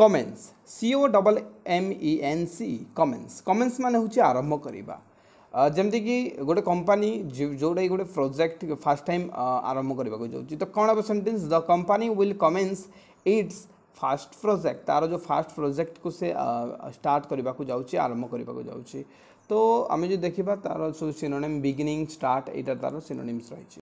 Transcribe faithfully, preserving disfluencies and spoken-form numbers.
Commence C O double M E N C commence commence मान हूँ आरंभ करवा जमती कि गोटे कंपनी जोटा गोटे प्रोजेक्ट फास्ट टाइम आरंभ करने जाऊँगी तो कौन हम sentence the company will commence its fast project तार जो फास्ट प्रोजेक्ट को से स्टार्ट करने को जाऊँगी आरंभ करने को जाऊँगी तो आम जो देखा तार सब सिनोनिम बिगिनिंग स्टार्ट यहाँ तार सिनोनिम्स रही।